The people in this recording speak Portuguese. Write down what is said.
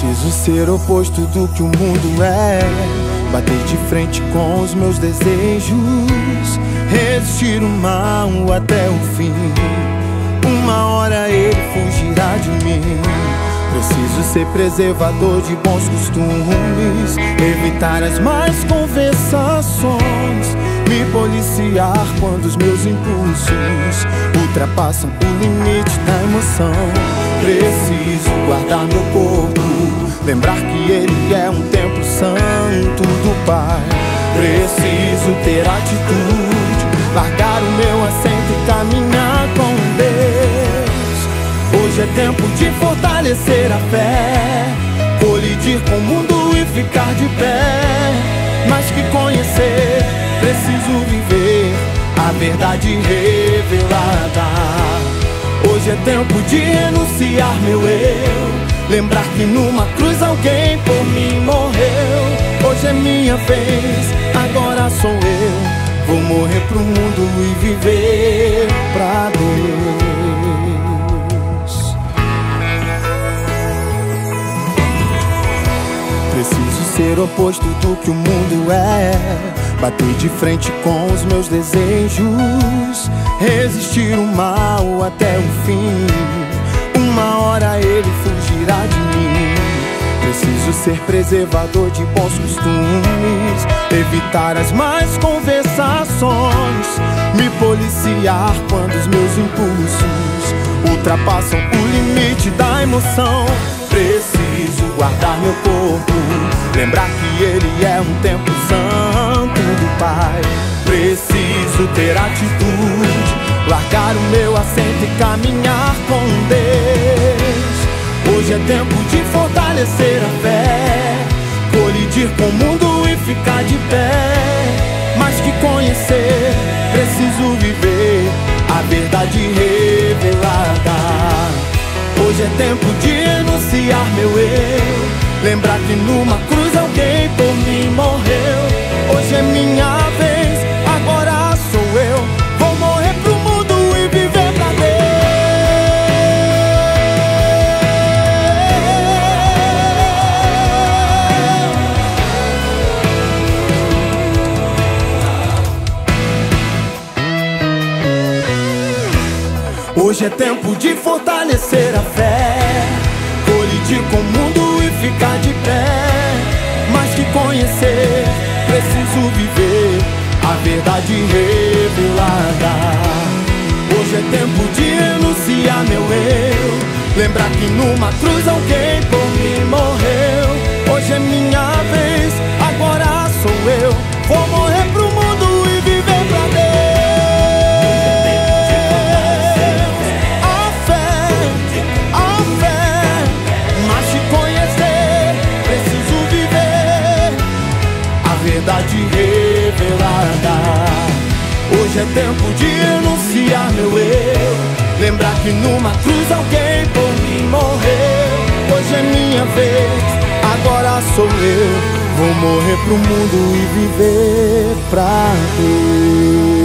Preciso ser oposto do que o mundo é, bater de frente com os meus desejos, resistir o mal até o fim. Uma hora ele fugirá de mim. Preciso ser preservador de bons costumes, evitar as más conversações, me policiar quando os meus impulsos ultrapassam o limite da emoção. Preciso guardar meu corpo, lembrar que ele é um templo santo do Pai. Preciso ter atitude, largar o meu assento e caminhar com Deus. Hoje é tempo de fortalecer a fé, colidir com o mundo e ficar de pé. Mais que conhecer, preciso viver a verdade revelada. Hoje é tempo de renunciar meu eu, lembrar que numa cruz alguém por mim morreu. Hoje é minha vez, agora sou eu. Vou morrer pro mundo e viver pra Deus. Preciso ser oposto do que o mundo é, bater de frente com os meus desejos, resistir o mal até o fim. Uma hora ele fugirá de mim. Preciso ser preservador de bons costumes, evitar as más conversações, me policiar quando os meus impulsos ultrapassam o limite da emoção. Preciso guardar meu corpo, lembrar que ele é um templo santo do Pai. Preciso ter atitude, largar o meu assento e caminhar com Deus. Hoje é tempo de fortalecer a fé, colidir com o mundo e ficar de pé. Mais que conhecer, preciso viver a verdade revelada. Hoje é tempo de renunciar meu eu, lembrar que numa cruz alguém por mim morreu. Hoje é minha vez, agora sou eu. Vou morrer pro mundo e viver pra Deus. Hoje é tempo de fortalecer a fé, colidir com o mundo e ficar de pé. Mais que conhecer, preciso viver a verdade revelada. Hoje é tempo de renunciar meu eu, lembrar que numa cruz alguém por mim morreu. Hoje é minha vez, agora sou eu. Vou morrer pro mundo e viver pra Deus. Verdade revelada. Hoje é tempo de renunciar meu eu, lembrar que numa cruz alguém por mim morreu. Hoje é minha vez, agora sou eu. Vou morrer pro mundo e viver pra Deus.